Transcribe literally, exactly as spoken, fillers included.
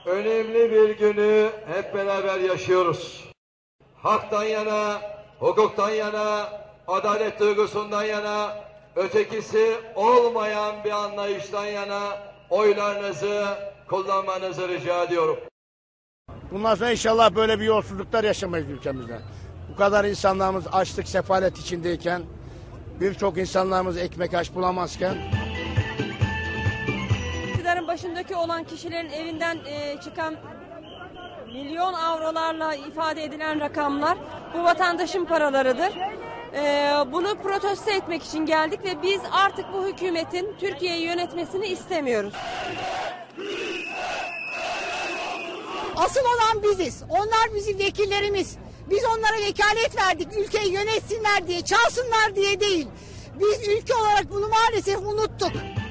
önemli bir günü hep beraber yaşıyoruz. Haktan yana, hukuktan yana, adalet duygusundan yana, ötekisi olmayan bir anlayıştan yana oylarınızı kullanmanızı rica ediyorum. Bundan sonra inşallah böyle bir yolsuzluklar yaşamayız ülkemizde. Bu kadar insanlarımız açlık, sefalet içindeyken, birçok insanlarımız ekmek aş bulamazken, İktidarın başındaki olan kişilerin evinden e, çıkan milyon avrolarla ifade edilen rakamlar bu vatandaşın paralarıdır. E, bunu protesto etmek için geldik ve biz artık bu hükümetin Türkiye'yi yönetmesini istemiyoruz. Asıl olan biziz. Onlar bizim vekillerimiz. Biz onlara vekalet verdik ülkeyi yönetsinler diye, çalsınlar diye değil. Biz ülke olarak bunu maalesef unuttuk.